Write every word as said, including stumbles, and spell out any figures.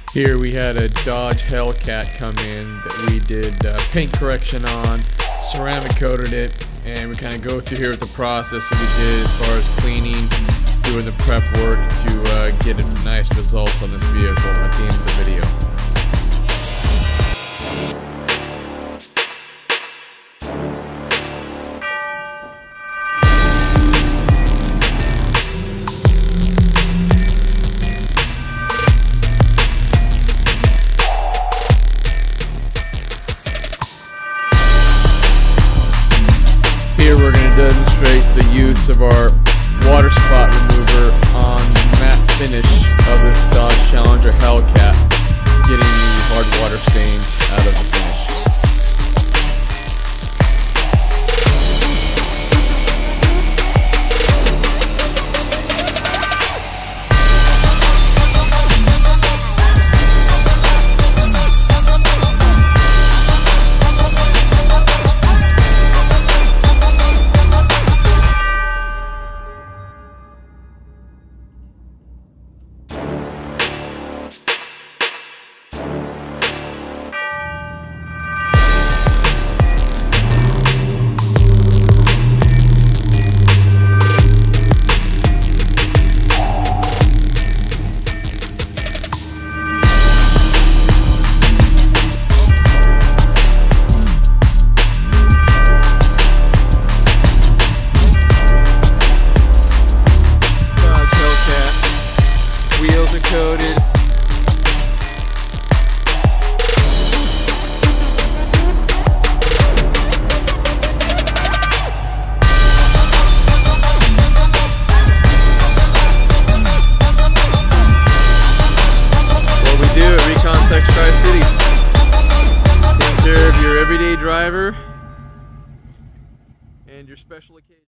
Here we had a Dodge Hellcat come in that we did uh, paint correction on, ceramic coated it, and we kind of go through here with the process that we did as far as cleaning, doing the prep work to uh, get a nice results on this vehicle at the end of the video. Here we're going to demonstrate the use of our water spot remover on the matte finish of this Dodge Challenger Hellcat, getting the hard water stains out of the finish. Wheels are coated. What we do at Recon Techs Tri Cities. Take care of your everyday driver and your special occasion.